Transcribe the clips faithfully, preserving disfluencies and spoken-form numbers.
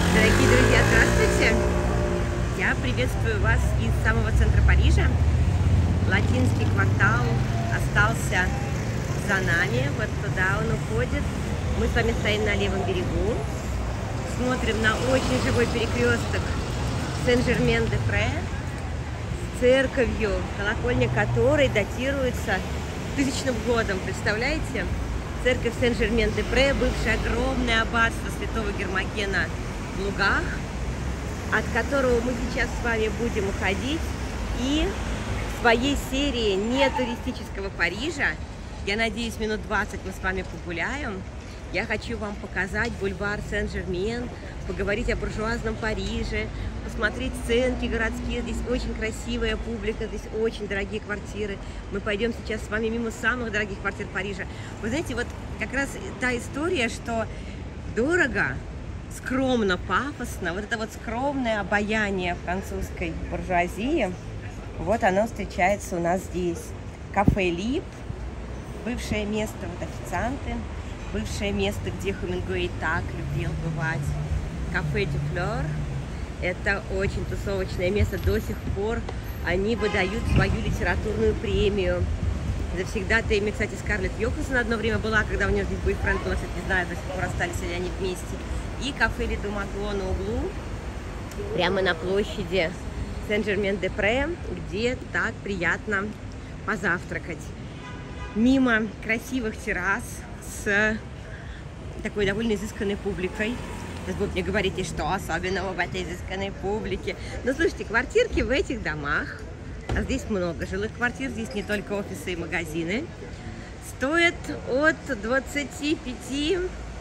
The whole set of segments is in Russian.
Дорогие друзья, здравствуйте! Я приветствую вас из самого центра Парижа. Латинский квартал остался за нами, вот туда он уходит. Мы с вами стоим на левом берегу, смотрим на очень живой перекресток Сен-Жермен-де-Пре с церковью, колокольня которой датируется тысячным годом. Представляете? Церковь Сен-Жермен-де-Пре, бывшее огромное аббатство святого Гермогена в Лугах, от которого мы сейчас с вами будем уходить. И в своей серии не туристического Парижа, я надеюсь, минут двадцать мы с вами погуляем. Я хочу вам показать бульвар Сен-Жермен, поговорить о буржуазном Париже, посмотреть сценки городские. Здесь очень красивая публика, здесь очень дорогие квартиры. Мы пойдем сейчас с вами мимо самых дорогих квартир Парижа. Вы знаете, вот как раз та история, что дорого, скромно, пафосно, вот это вот скромное обаяние французской буржуазии, вот оно встречается у нас здесь. Кафе Лип, бывшее место, вот официанты, бывшее место, где Хемингуэй так любил бывать. Кафе Дю Флёр. Это очень тусовочное место. До сих пор они выдают свою литературную премию. Завсегда-то ими, кстати, Скарлетт Йоханссон одно время была, когда у нее здесь бойфренд был, не знаю, до сих пор остались ли они вместе. И кафе Ле Домаго на углу, прямо на площади Сен-Жермен-де-Пре, где так приятно позавтракать. Мимо красивых террас с такой довольно изысканной публикой. Сейчас будут мне говорить, и что особенного в этой изысканной публике. Но слушайте, квартирки в этих домах, а здесь много жилых квартир, здесь не только офисы и магазины, стоят от двадцати пяти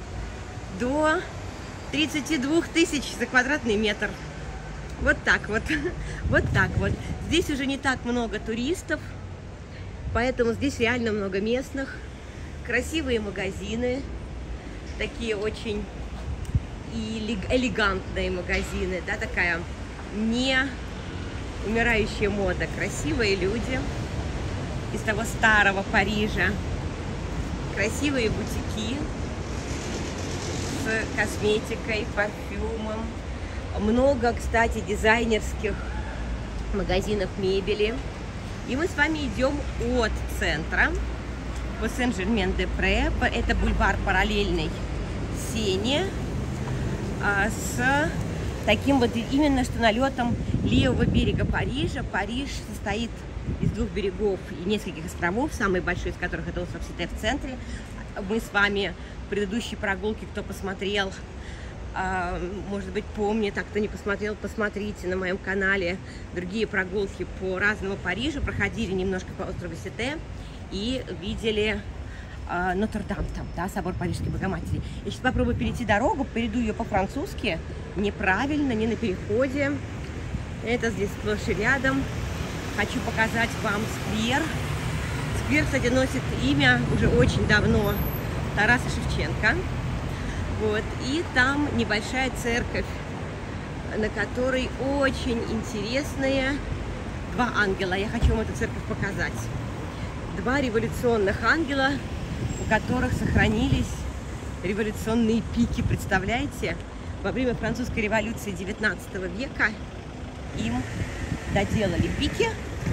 до тридцати двух тысяч за квадратный метр. Вот так вот. Вот так вот. Здесь уже не так много туристов, поэтому здесь реально много местных. Красивые магазины, такие очень элегантные магазины, да, такая не умирающая мода, красивые люди из того старого Парижа, красивые бутики с косметикой, парфюмом, много, кстати, дизайнерских магазинов мебели. И мы с вами идем от центра по Сен-Жермен-де-Пре, это бульвар параллельный Сене, с таким вот именно что налетом левого берега Парижа. Париж состоит из двух берегов и нескольких островов, самый большой из которых это остров Сите в центре. Мы с вами в предыдущей прогулке, кто посмотрел, может быть, помнит, а кто не посмотрел, посмотрите на моем канале другие прогулки по разному Парижу, проходили немножко по острову Сите и видели Нотр-Дам, там, да, собор Парижской Богоматери. Я сейчас попробую перейти дорогу, перейду ее по-французски, неправильно, не на переходе. Это здесь сплошь и рядом. Хочу показать вам сквер. Сквер, кстати, носит имя уже очень давно Тараса Шевченко. Вот. И там небольшая церковь, на которой очень интересные два ангела. Я хочу вам эту церковь показать. Два революционных ангела, у которых сохранились революционные пики. Представляете? Во время французской революции девятнадцатого века им доделали пики,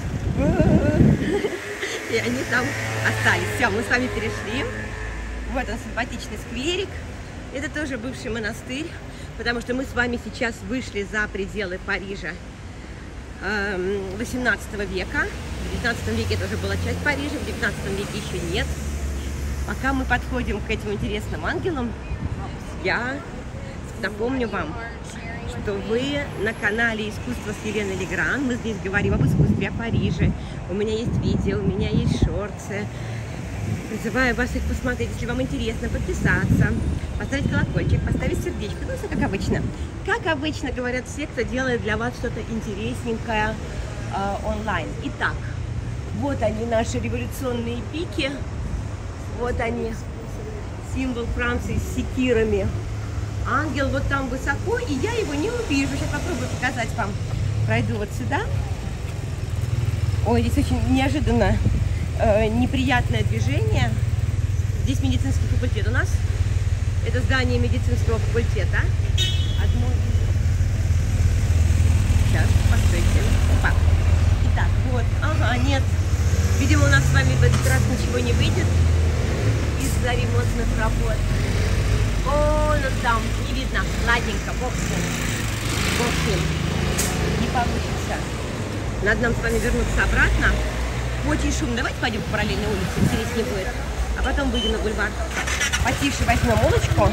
и они там остались. Все, мы с вами перешли. Вот он, симпатичный скверик. Это тоже бывший монастырь, потому что мы с вами сейчас вышли за пределы Парижа восемнадцатого века. В девятнадцатом веке это уже была часть Парижа, в девятнадцатом веке еще нет. Пока мы подходим к этим интересным ангелам, я напомню вам, что вы на канале «Искусство с Еленой Легран». Мы здесь говорим об искусстве, о Париже. У меня есть видео, у меня есть шорты. Призываю вас их посмотреть, если вам интересно, подписаться, поставить колокольчик, поставить сердечко. Ну, все как обычно. Как обычно говорят все, кто делает для вас что-то интересненькое э, онлайн. Итак, вот они, наши революционные пики. Вот они, символ Франции с секирами. Ангел вот там высоко, и я его не увижу. Сейчас попробую показать вам. Пройду вот сюда. Ой, здесь очень неожиданно э, неприятное движение. Здесь медицинский факультет у нас. Это здание медицинского факультета. Одно из ничего не выйдет из-за ремонтных работ. О, ну там, не видно, ладненько, бог с ним, бог с ним, не получится. Надо нам с вами вернуться обратно. Очень шумно, давайте пойдем по параллельной улице, интереснее будет. А потом выйдем на бульвар. Потише возьмем улочку.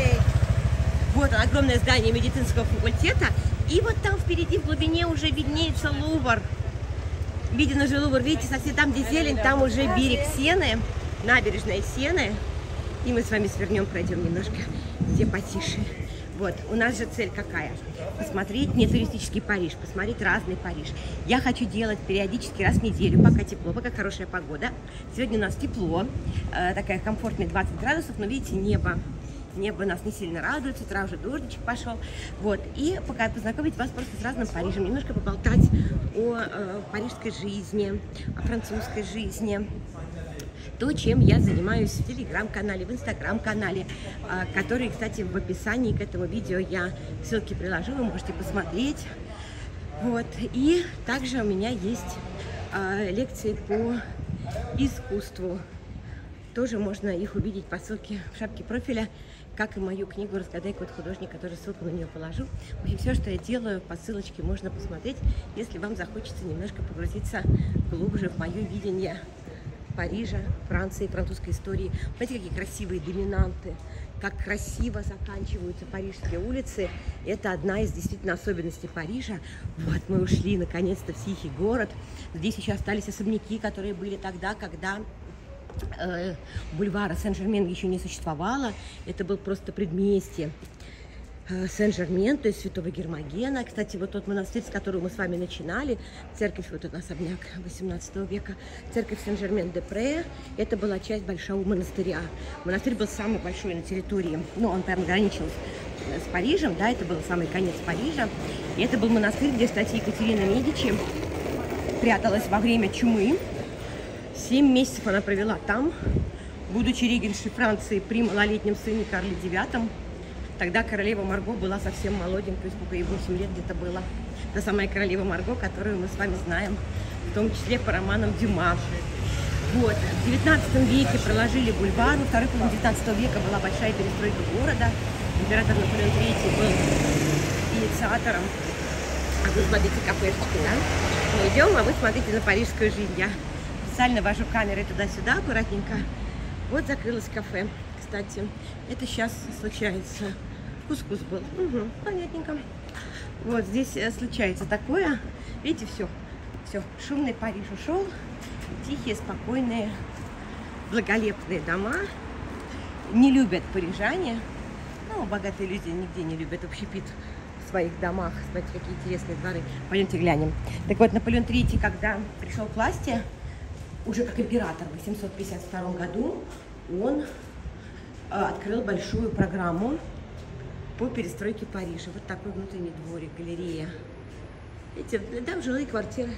Вот огромное здание медицинского факультета. И вот там впереди, в глубине, уже виднеется Лувр. Виден уже Лувр, видите, совсем там, где зелень, там уже берег Сены, набережная Сены. И мы с вами свернем, пройдем немножко, где потише. Вот, у нас же цель какая? Посмотреть не туристический Париж, посмотреть разный Париж. Я хочу делать периодически раз в неделю, пока тепло, пока хорошая погода. Сегодня у нас тепло, э, такая комфортная двадцать градусов, но видите, небо. Небо нас не сильно радует, с утра уже дождичек пошел. Вот, и пока познакомить вас просто с разным Парижем, немножко поболтать о э, парижской жизни, о французской жизни. То, чем я занимаюсь в телеграм-канале, в инстаграм-канале, который, кстати, в описании к этому видео я ссылки приложу, вы можете посмотреть. Вот. И также у меня есть э, лекции по искусству. Тоже можно их увидеть по ссылке в шапке профиля, как и мою книгу «Разгадай код художника», тоже ссылку на нее положу. В общем, все, что я делаю, по ссылочке можно посмотреть, если вам захочется немножко погрузиться глубже в мое видение Парижа, Франции, французской истории. Смотрите, какие красивые доминанты, как красиво заканчиваются парижские улицы. Это одна из действительно особенностей Парижа. Вот мы ушли наконец-то в тихий город. Здесь еще остались особняки, которые были тогда, когда э, бульвара Сен-Жермен еще не существовало. Это был просто предместье Сен-Жермен, то есть Святого Гермогена. Кстати, вот тот монастырь, с которого мы с вами начинали, церковь, вот этот особняк восемнадцатого века, церковь Сен-Жермен-де-Пре, это была часть большого монастыря. Монастырь был самый большой на территории, ну, он там граничил с Парижем, да, это был самый конец Парижа. И это был монастырь, где, кстати, Екатерина Медичи пряталась во время чумы. Семь месяцев она провела там, будучи регеншей Франции при малолетнем сыне Карле девятом. Тогда королева Марго была совсем молоденькой, то есть сколько ей восемь лет где-то было. Та самая королева Марго, которую мы с вами знаем, в том числе по романам Дюма. Вот. В девятнадцатом веке проложили бульвар, во второй половине девятнадцатого века была большая перестройка города. Император Наполеон третий был инициатором. А вы смотрите кафешечки, да? Мы идем, а вы смотрите на парижскую жизнь. Я специально вожу камерой туда-сюда аккуратненько. Вот закрылось кафе. Кстати, это сейчас случается. Кускус был. Угу, понятненько. Вот здесь случается такое. Видите, все. Все. Шумный Париж ушел. Тихие, спокойные, благолепные дома. Не любят парижане. Ну, богатые люди нигде не любят общепит в своих домах. Смотрите, какие интересные дворы. Пойдемте глянем. Так вот, Наполеон третий, когда пришел к власти, уже как император в восемьсот пятьдесят втором году, он открыл большую программу по перестройке Парижа. Вот такой внутренний дворик, галерея. Видите, там жилые квартиры.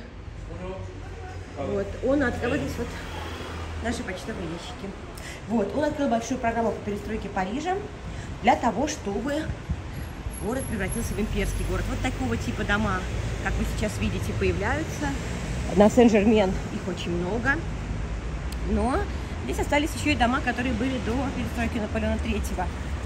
Вот, он открыл, вот здесь вот наши почтовые ящики. Вот, он открыл большую программу по перестройке Парижа для того, чтобы город превратился в имперский город. Вот такого типа дома, как вы сейчас видите, появляются. На Сен-Жермен их очень много. Но здесь остались еще и дома, которые были до перестройки Наполеона третьего.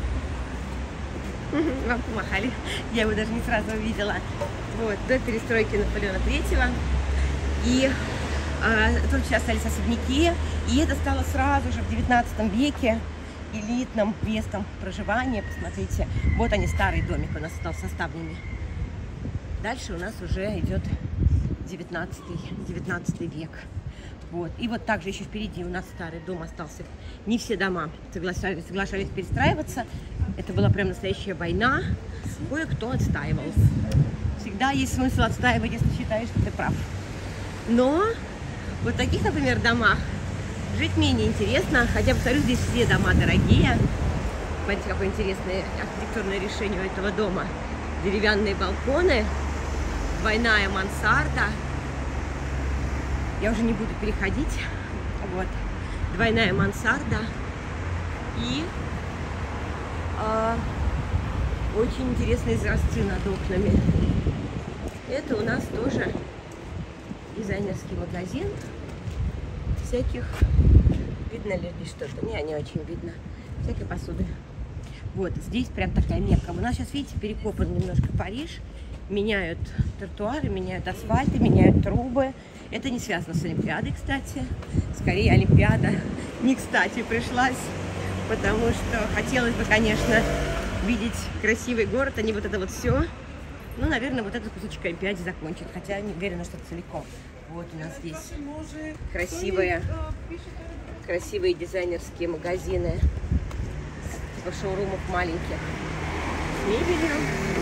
Вам помахали. Я его даже не сразу увидела. Вот, до перестройки Наполеона третьего. И а, тут сейчас остались особняки. И это стало сразу же в девятнадцатом веке элитным местом проживания. Посмотрите, вот они, старый домик у нас стал со ставнями. Дальше у нас уже идет девятнадцатый век. Вот. И вот также еще впереди у нас старый дом остался. Не все дома соглашались, соглашались перестраиваться. Это была прям настоящая война. Кое-кто отстаивал. Всегда есть смысл отстаивать, если считаешь, что ты прав. Но вот в таких, например, домах жить менее интересно. Хотя, повторюсь, здесь все дома дорогие. Смотрите, какое интересное архитектурное решение у этого дома. Деревянные балконы, двойная мансарда. Я уже не буду переходить. Вот. Двойная мансарда. И а, очень интересные изразцы над окнами. Это у нас тоже дизайнерский магазин всяких Видно ли здесь что-то? Не, не очень видно. Всякой посуды. Вот, здесь прям такая мекка. У нас сейчас, видите, перекопан немножко Париж. Меняют тротуары, меняют асфальты, меняют трубы. Это не связано с Олимпиадой, кстати. Скорее, Олимпиада не кстати пришлась. Потому что хотелось бы, конечно, видеть красивый город, а не вот это вот все. Ну, наверное, вот этот кусочек Олимпиады закончит. Хотя не уверена, что целиком. Вот у нас здесь красивые, красивые дизайнерские магазины. Типа шоурумов маленьких. С мебелью.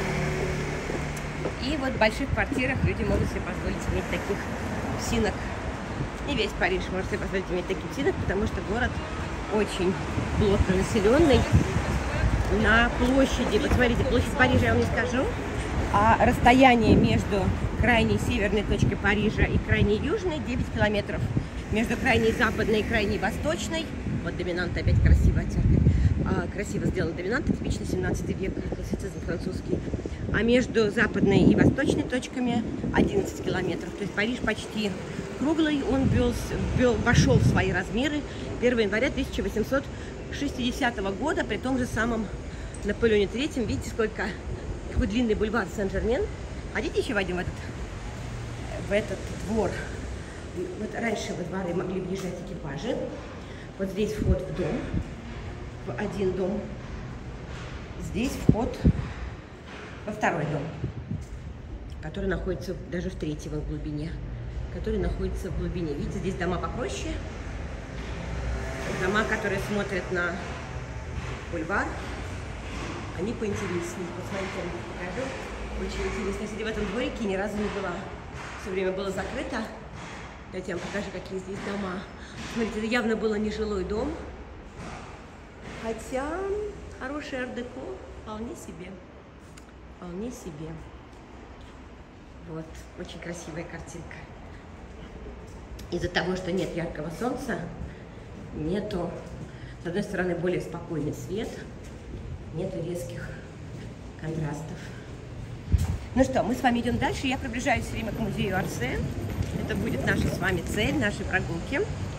И вот в больших квартирах люди могут себе позволить иметь таких псинок. Не весь Париж может себе позволить иметь таких псинок, потому что город очень плотно населенный. На площади, вот смотрите, площадь Парижа я вам не скажу, а расстояние между крайней северной точкой Парижа и крайней южной девять километров. Между крайней западной и крайней восточной, вот доминант опять красивая церковь, а, красиво сделана доминанта, типично семнадцатый век, классицизм французский. А между западной и восточной точками одиннадцать километров. То есть Париж почти круглый, он вел, вел, вошел в свои размеры первого января тысяча восемьсот шестидесятого года, при том же самом Наполеоне третьем. Видите, сколько, какой длинный бульвар Сен-Жермен. Хотите еще войдем в этот, в этот двор? Вот раньше во дворы могли въезжать экипажи. Вот здесь вход в дом, в один дом. Здесь вход во второй дом, который находится даже в третьем в глубине, который находится в глубине. Видите, здесь дома попроще, дома, которые смотрят на бульвар, они поинтереснее. Посмотрите, я вам покажу. Очень интересно. Я, кстати, в этом дворике ни разу не была. Все время было закрыто. Давайте я вам покажу, какие здесь дома. Смотрите, это явно было нежилой дом. Хотя хороший ар-деко вполне себе. Вполне себе. Вот, очень красивая картинка. Из-за того, что нет яркого солнца, нету, с одной стороны, более спокойный свет, нету резких контрастов. Ну что, мы с вами идем дальше. Я приближаюсь все время к музею Орсе. Это будет наша с вами цель, нашей прогулки.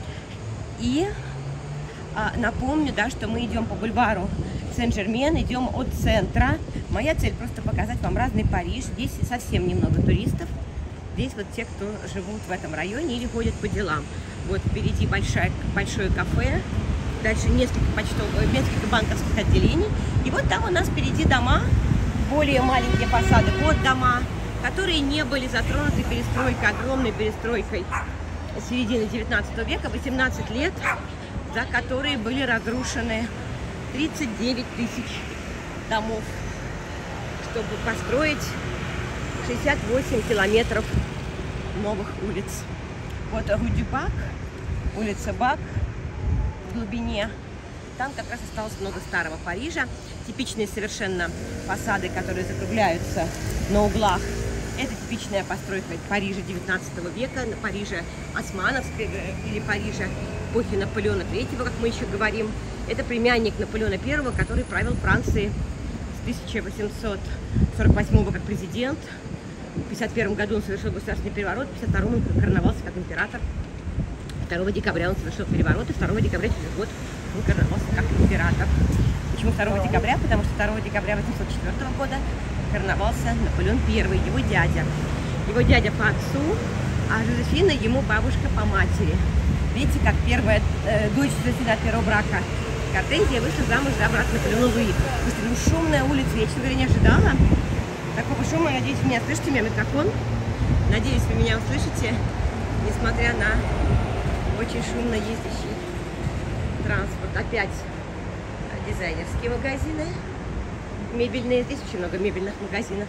И а, напомню, да, что мы идем по бульвару Сен-Жермен, идем от центра. Моя цель просто показать вам разный Париж. Здесь совсем немного туристов. Здесь вот те, кто живут в этом районе или ходят по делам. Вот впереди большое, большое кафе. Дальше несколько, почтовых, несколько банковских отделений. И вот там у нас впереди дома, более маленькие фасады. Вот дома, которые не были затронуты перестройкой, огромной перестройкой середины девятнадцатого века, восемнадцать лет, за которые были разрушены тридцать девять тысяч домов, чтобы построить шестьдесят восемь километров новых улиц. Вот Рю-дю-Бак, улица Бак в глубине. Там как раз осталось много старого Парижа. Типичные совершенно фасады, которые закругляются на углах. Это типичная постройка Парижа девятнадцатого века, на Парижа Османовской или Парижа эпохи Наполеона третьего, как мы еще говорим. Это племянник Наполеона первого, который правил Францией с тысяча восемьсот сорок восьмого как президент. В пятьдесят первом году он совершил государственный переворот, в пятьдесят втором он короновался как император. второго декабря он совершил переворот, и второго декабря через год он короновался как император. Почему второго декабря? Потому что второго декабря восемьсот четвёртого года короновался Наполеон первый, его дядя. Его дядя по отцу, а Жозефина ему бабушка по матери. Видите, как первая э, дочь Жозефины от первого брака Гортензия вышла замуж за брата Наполеона Луи. Ну, шумная улица, я, честно говоря, не ожидала такого шума. Надеюсь, вы меня слышите, у меня микрофон. Надеюсь, вы меня услышите, несмотря на очень шумно ездящий транспорт. Опять дизайнерские магазины, мебельные. Здесь очень много мебельных магазинов.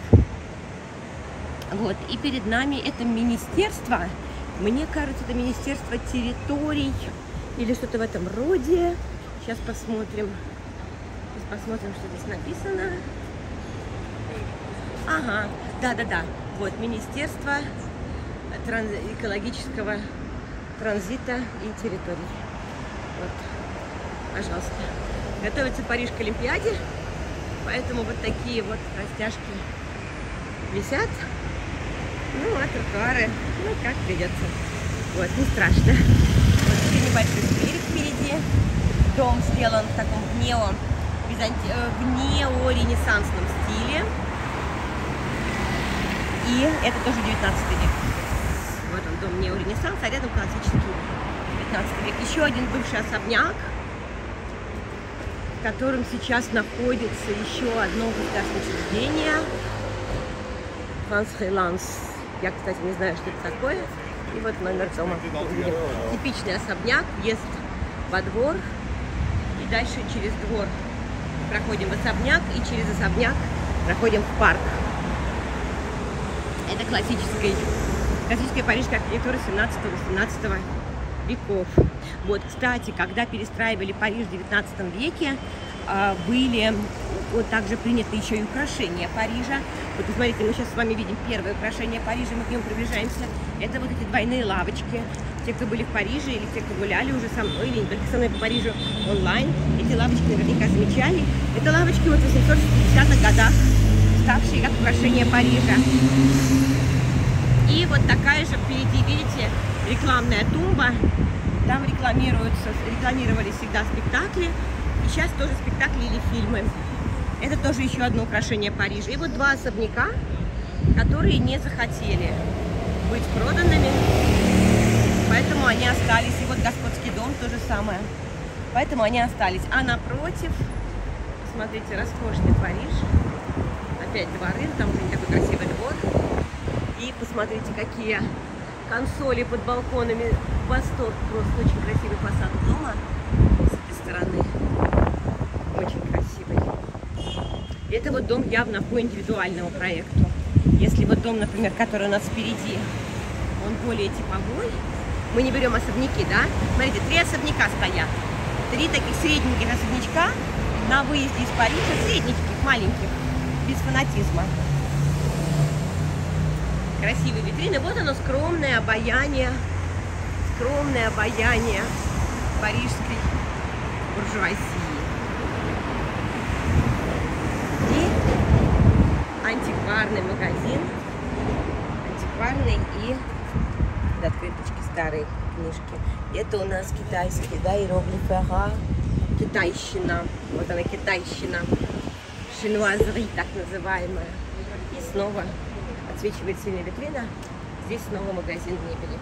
Вот, и перед нами это министерство. Мне кажется, это министерство территорий или что-то в этом роде. Сейчас посмотрим. Сейчас посмотрим, что здесь написано. Ага, да-да-да. Вот, министерство транс... экологического транзита и территорий. Вот, пожалуйста. Готовится Париж к Олимпиаде, поэтому вот такие вот растяжки висят. Ну, а тротуары, ну, как придется. Вот, не страшно. Вот еще небольшой скверик впереди. Дом сделан в таком нео, византи... в неоренессансном стиле. И это тоже девятнадцатый век. Вот он, дом неоренессанс, а рядом классический девятнадцатый век. Еще один бывший особняк, в котором сейчас находится еще одно государственное учреждение. Франс Хейланс. Я, кстати, не знаю, что это такое. И вот номер дома. Типичный особняк, въезд во двор. И дальше через двор проходим в особняк. И через особняк проходим в парк. Это классическая, классическая парижская архитектура семнадцатого-восемнадцатого веков. Вот, кстати, когда перестраивали Париж в девятнадцатом веке, были вот также приняты еще и украшения Парижа. Вот, посмотрите, мы сейчас с вами видим первое украшение Парижа, мы к нему приближаемся. Это вот эти двойные лавочки. Те, кто были в Париже, или те, кто гуляли уже со мной, или не только со мной по Парижу онлайн, эти лавочки наверняка замечали. Это лавочки вот в восемьсот шестидесятых годах, ставшие как украшение Парижа. И вот такая же впереди, видите, рекламная тумба. Там рекламируются, рекламировались всегда спектакли. И сейчас тоже спектакли или фильмы. Это тоже еще одно украшение Парижа. И вот два особняка, которые не захотели быть проданными. Поэтому они остались. И вот господский дом то же самое. Поэтому они остались. А напротив, посмотрите, роскошный Париж. Опять дворы, там уже не такой красивый двор. И посмотрите, какие консоли под балконами. Восторг, просто очень красивый фасад дома с этой стороны. Очень красивый. Это вот дом явно по индивидуальному проекту. Если вот дом, например, который у нас впереди, он более типовой, мы не берем особняки, да? Смотрите, три особняка стоят. Три таких средненьких особнячка на выезде из Парижа, средненьких, маленьких, без фанатизма. Красивые витрины. Вот оно, скромное обаяние, скромное обаяние парижской буржуазии. И антикварный магазин, антикварный и открыточки, старые книжки. Это у нас китайские, да, иероглифы, ага, китайщина. Вот она, китайщина, шинуазри, так называемая. И снова отсвечивает сильная витрина. Здесь снова магазин мебели.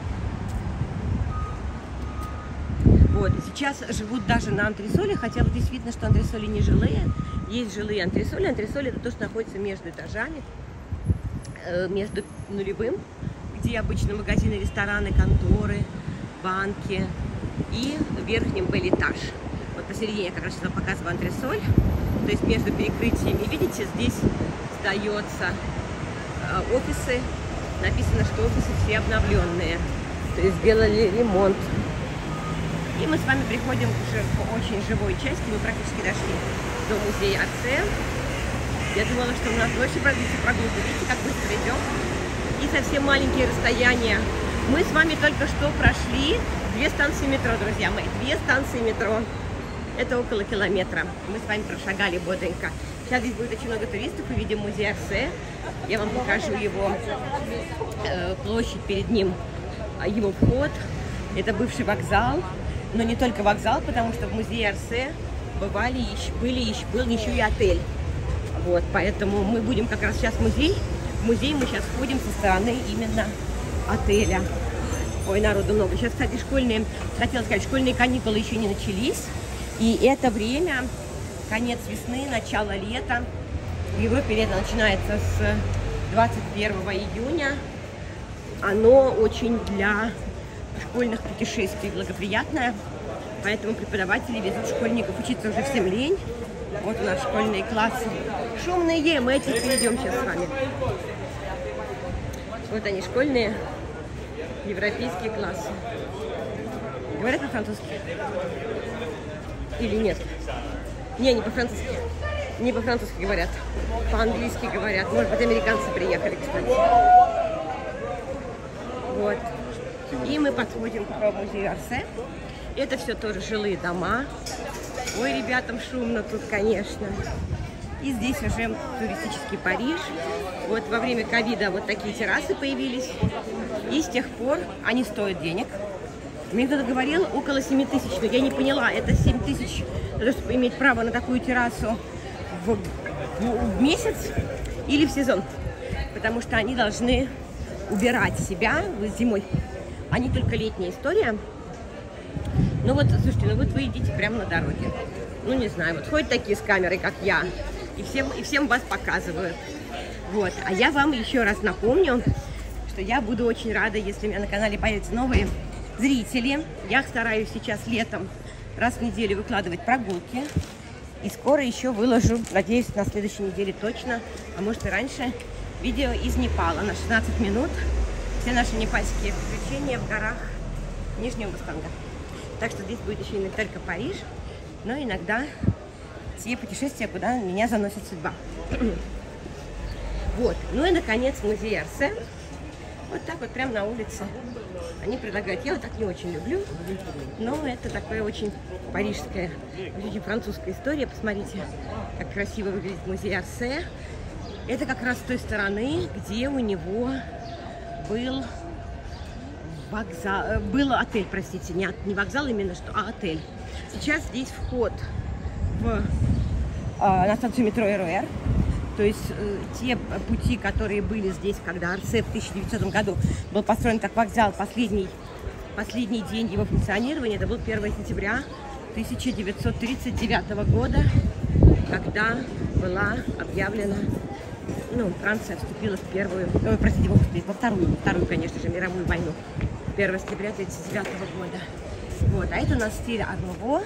Вот, сейчас живут даже на антресолях, хотя вот здесь видно, что антресоли не жилые. Есть жилые антресоли. Антресоли — это то, что находится между этажами, между нулевым, где обычно магазины, рестораны, конторы, банки, и верхним бельэтаж. Вот посередине я как раз вам показываю антресоль. То есть между перекрытиями, видите, здесь сдается офисы. Написано, что офисы все обновленные. То есть сделали ремонт. И мы с вами приходим уже к очень живой части. Мы практически дошли до музея Орсе. Я думала, что у нас больше продлится прогулка. Видите, как быстро идем. И совсем маленькие расстояния. Мы с вами только что прошли две станции метро, друзья мои. Две станции метро. Это около километра. Мы с вами прошагали бодренько. Сейчас здесь будет очень много туристов. Мы видим музей Орсе. Я вам покажу его э, площадь перед ним, его вход. Это бывший вокзал. Но не только вокзал, потому что в музее Орсе бывали еще, были еще, был еще и отель. Вот, поэтому мы будем как раз сейчас в музей. В музей мы сейчас входим со стороны именно отеля. Ой, народу много. Сейчас, кстати, школьные, хотела сказать, школьные каникулы еще не начались. И это время, конец весны, начало лета. В Европе лето начинается с двадцать первого июня. Оно очень для школьных путешествий благоприятное. Поэтому преподаватели везут школьников учиться уже всем лень. Вот у нас школьные классы. Шумные, мы эти перейдем сейчас с вами. Вот они, школьные европейские классы. Говорят по-французски? Или нет? Не, не по-французски. Не по-французски говорят. По-английски говорят. Может быть, американцы приехали, кстати. Вот. И мы подходим к музею Орсе. Это все тоже жилые дома. Ой, ребятам шумно тут, конечно. И здесь уже туристический Париж. Вот во время ковида вот такие террасы появились. И с тех пор они стоят денег. Мне кто-то говорил около семи тысяч, но я не поняла, это семь тысяч, чтобы иметь право на такую террасу в, в месяц или в сезон. Потому что они должны убирать себя зимой, а не только летняя история. Ну вот, слушайте, ну вот вы идите прямо на дороге. Ну не знаю, вот ходят такие с камерой, как я, и всем, и всем вас показывают. Вот, а я вам еще раз напомню, что я буду очень рада, если у меня на канале появятся новые зрители. Я стараюсь сейчас летом раз в неделю выкладывать прогулки. И скоро еще выложу, надеюсь, на следующей неделе точно, а может и раньше, видео из Непала на шестнадцать минут. Все наши непальские приключения в горах Нижнего Мустанга. Так что здесь будет еще не только Париж, но иногда те путешествия, куда меня заносит судьба. Вот. Ну и, наконец, музей Орсе. Вот так вот, прямо на улице. Они предлагают. Я вот так не очень люблю, но это такая очень парижская, очень французская история. Посмотрите, как красиво выглядит музей Орсе. Это как раз с той стороны, где у него был вокзал, был отель, простите, не, не вокзал именно, что, а отель. Сейчас здесь вход в, а, на станцию метро РЭР. То есть э, те пути, которые были здесь, когда Орсе в тысяча девятисотом году был построен как вокзал, последний, последний день его функционирования, это был первое сентября тысяча девятьсот тридцать девятого года, когда была объявлена, ну, Франция вступила в первую, э, простите, во вторую, во вторую, конечно же, мировую войну, первое сентября тысяча девятьсот тридцать девятого года. Вот, а это у нас стиль Ар-Нуво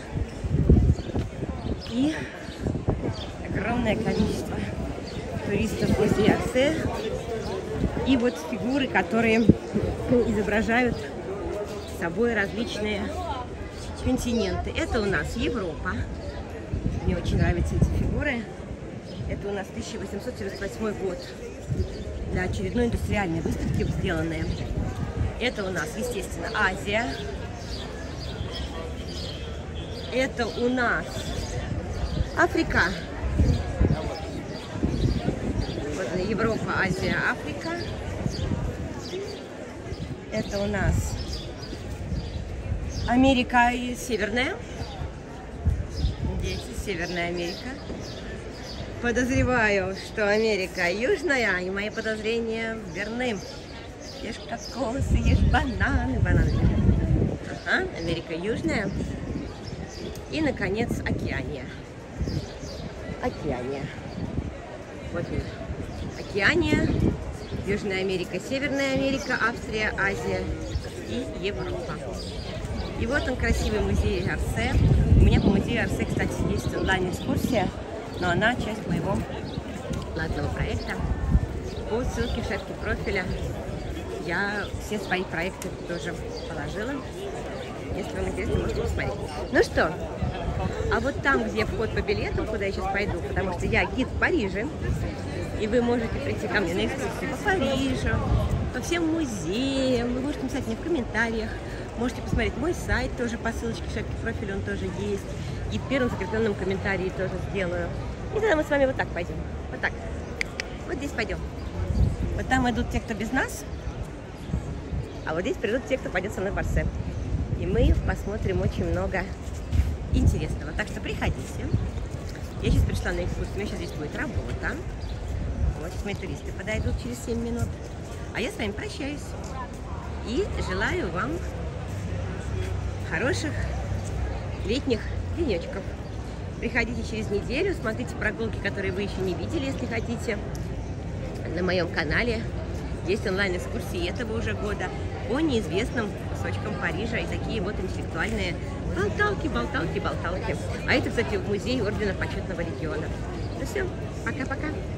и огромное количество туристов в музее Орсе. И вот фигуры, которые изображают собой различные континенты. Это у нас Европа. Мне очень нравятся эти фигуры. Это у нас тысяча восемьсот семьдесят восьмой год. Для очередной индустриальной выставки сделанные. Это у нас, естественно, Азия. Это у нас Африка. Европа, Азия, Африка. Это у нас Америка и Северная. Здесь Северная Америка. Подозреваю, что Америка южная, и мои подозрения верны. Ешь кокосы, ешь бананы, бананы. Ага, Америка южная. И, наконец, Океания. Океания. Вот он. Океания, Южная Америка, Северная Америка, Австрия, Азия и Европа. И вот он, красивый музей Орсе. У меня по музею Орсе, кстати, есть онлайн-экскурсия, но она часть моего платного проекта. По ссылке в шапке профиля я все свои проекты тоже положила. Если вам интересно, можете посмотреть. Ну что, а вот там, где вход по билетам, куда я сейчас пойду, потому что я гид в Париже, и вы можете прийти ко мне на экскурсию по Парижу, по всем музеям. Вы можете написать мне в комментариях. Можете посмотреть мой сайт, тоже по ссылочке в шапке профиля, он тоже есть. И в первом закрепленном комментарии тоже сделаю. И тогда мы с вами вот так пойдем. Вот так. Вот здесь пойдем. Вот там идут те, кто без нас. А вот здесь придут те, кто пойдет со мной в Орсе. И мы посмотрим очень много интересного. Так что приходите. Я сейчас пришла на экскурсию. У меня сейчас здесь будет работа. Вот сейчас мои туристы подойдут через семь минут. А я с вами прощаюсь. И желаю вам хороших летних денечков. Приходите через неделю, смотрите прогулки, которые вы еще не видели, если хотите. На моем канале есть онлайн-экскурсии этого уже года по неизвестным кусочкам Парижа. И такие вот интеллектуальные болталки, болталки, болталки. А это, кстати, музей Ордена Почетного Легиона. Ну все, пока-пока.